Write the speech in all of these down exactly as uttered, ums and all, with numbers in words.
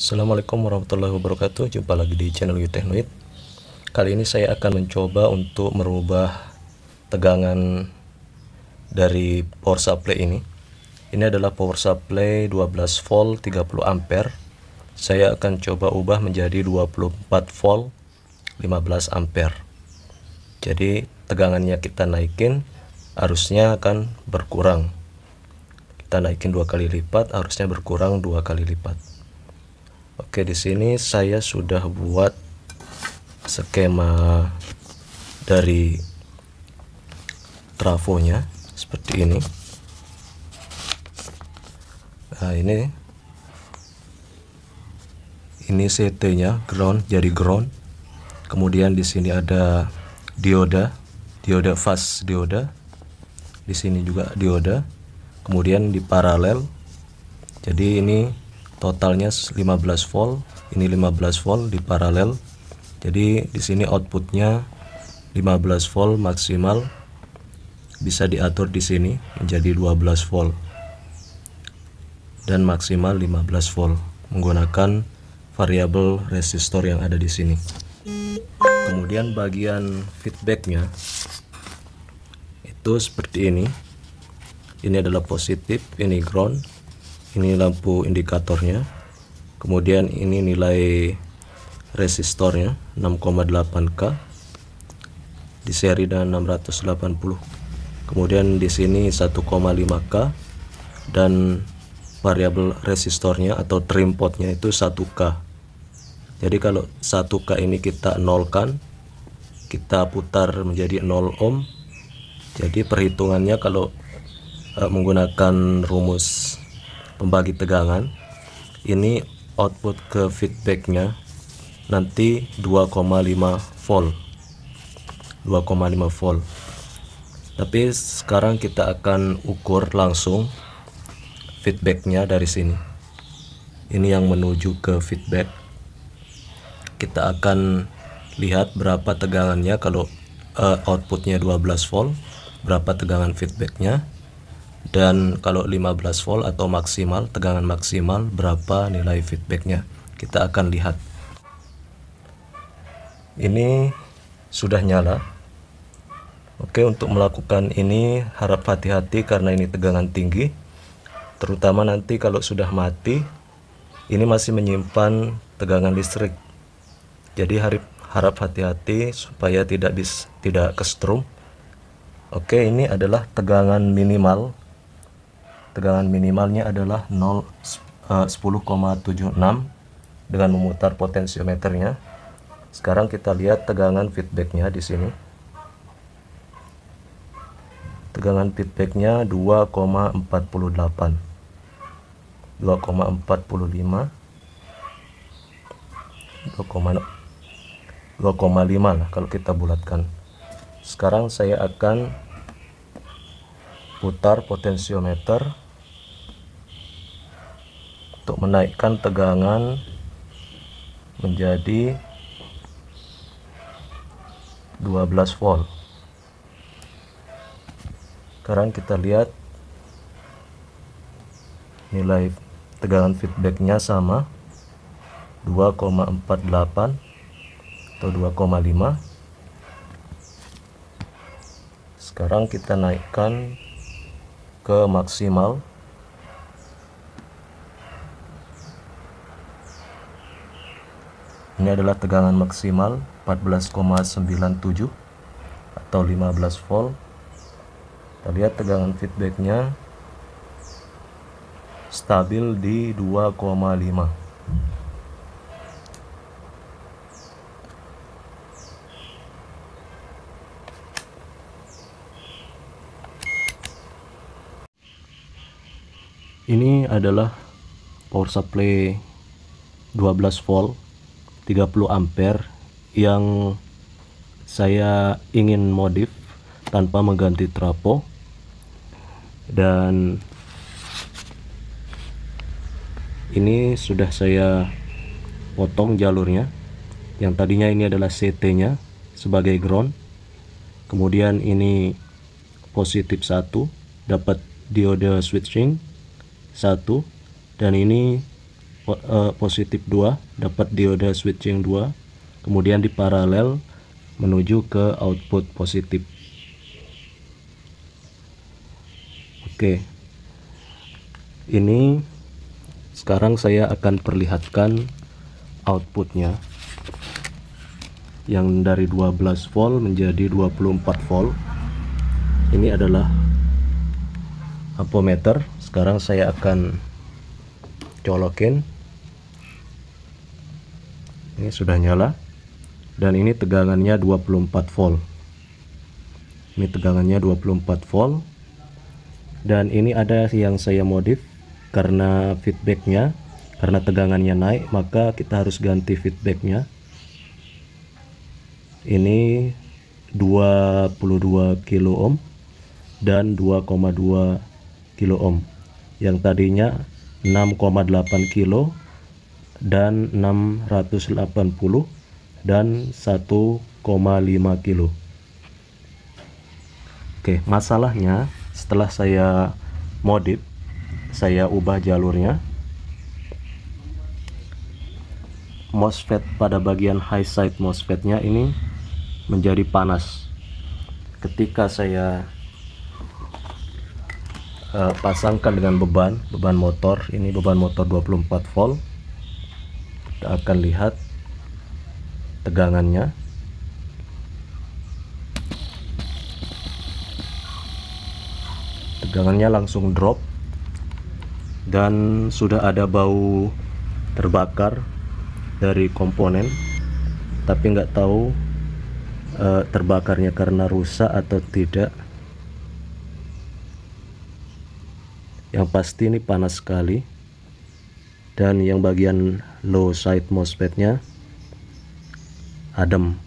Assalamualaikum warahmatullahi wabarakatuh. Jumpa lagi di channel Utechnoid. Kali ini saya akan mencoba untuk merubah tegangan dari power supply ini. Ini adalah power supply dua belas volt tiga puluh ampere. Saya akan coba ubah menjadi dua puluh empat volt lima belas ampere. Jadi tegangannya kita naikin, arusnya akan berkurang. Kita naikin dua kali lipat, arusnya berkurang dua kali lipat. Oke, di sini saya sudah buat skema dari trafonya seperti ini. Nah, ini ini C T-nya ground, jadi ground. Kemudian di sini ada dioda, dioda fast dioda. Di sini juga dioda. Kemudian di paralel. Jadi ini totalnya lima belas volt, ini lima belas volt di paralel. Jadi di sini outputnya lima belas volt maksimal, bisa diatur di sini menjadi dua belas volt dan maksimal lima belas volt menggunakan variabel resistor yang ada di sini. Kemudian bagian feedbacknya itu seperti ini. Ini adalah positif, ini ground. Ini lampu indikatornya. Kemudian ini nilai resistornya enam koma delapan K di seri dan enam ratus delapan puluh. Kemudian di sini satu koma lima K dan variabel resistornya atau trim potnya itu satu K. Jadi kalau satu K ini kita nolkan, kita putar menjadi nol ohm. Jadi perhitungannya kalau uh, menggunakan rumus pembagi tegangan, ini output ke feedbacknya nanti dua koma lima volt, dua koma lima volt. Tapi sekarang kita akan ukur langsung feedbacknya dari sini. Ini yang menuju ke feedback. Kita akan lihat berapa tegangannya kalau uh, outputnya dua belas volt, berapa tegangan feedbacknya. Dan kalau lima belas volt atau maksimal, tegangan maksimal berapa nilai feedbacknya, kita akan lihat. Ini sudah nyala. Oke, untuk melakukan ini harap hati-hati karena ini tegangan tinggi, terutama nanti kalau sudah mati ini masih menyimpan tegangan listrik. Jadi harap harap hati-hati supaya tidak bis, tidak kestrum. Oke, ini adalah tegangan minimal. Tegangan minimalnya adalah sepuluh koma tujuh enam dengan memutar potensiometernya. Sekarang kita lihat tegangan feedbacknya di sini. Tegangan feedbacknya dua koma empat delapan, dua koma empat lima, dua koma lima lah kalau kita bulatkan. Sekarang saya akan putar potensiometer untuk menaikkan tegangan menjadi dua belas volt. Sekarang kita lihat nilai tegangan feedbacknya sama dua koma empat delapan atau dua koma lima. Sekarang kita naikkan ke maksimal. Ini adalah tegangan maksimal empat belas koma sembilan tujuh atau lima belas volt. Kita lihat tegangan feedbacknya stabil di dua koma lima. Ini adalah power supply dua belas volt tiga puluh ampere yang saya ingin modif tanpa mengganti trafo. Dan ini sudah saya potong jalurnya. Yang tadinya ini adalah C T-nya sebagai ground. Kemudian ini positif satu, dapat diode switching satu, dan ini uh, positif dua, dapat diode switching dua, kemudian di paralel menuju ke output positif. Oke, ini sekarang saya akan perlihatkan outputnya yang dari dua belas volt menjadi dua puluh empat volt. Ini adalah ampometer. Sekarang saya akan colokin. Ini sudah nyala dan ini tegangannya dua puluh empat volt. Ini tegangannya dua puluh empat volt. Dan ini ada yang saya modif karena feedbacknya, karena tegangannya naik, maka kita harus ganti feedbacknya. Ini dua puluh dua kilo ohm dan dua koma dua kilo ohm. Yang tadinya enam koma delapan kilo dan enam ratus delapan puluh dan satu koma lima kilo. Oke, masalahnya setelah saya modif, saya ubah jalurnya. MOSFET pada bagian high side MOSFET-nya ini menjadi panas. Ketika saya uh, pasangkan dengan beban, beban motor, ini beban motor dua puluh empat volt. Kita akan lihat tegangannya. Tegangannya langsung drop dan sudah ada bau terbakar dari komponen, tapi nggak tahu uh, terbakarnya karena rusak atau tidak. Yang pasti ini panas sekali, dan yang bagian low side MOSFET-nya adem.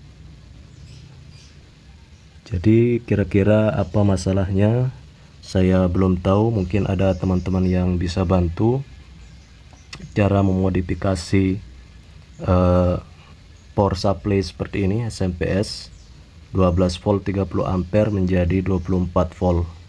Jadi kira-kira apa masalahnya saya belum tahu. Mungkin ada teman-teman yang bisa bantu cara memodifikasi uh, power supply seperti ini, S M P S dua belas volt tiga puluh ampere menjadi dua puluh empat volt.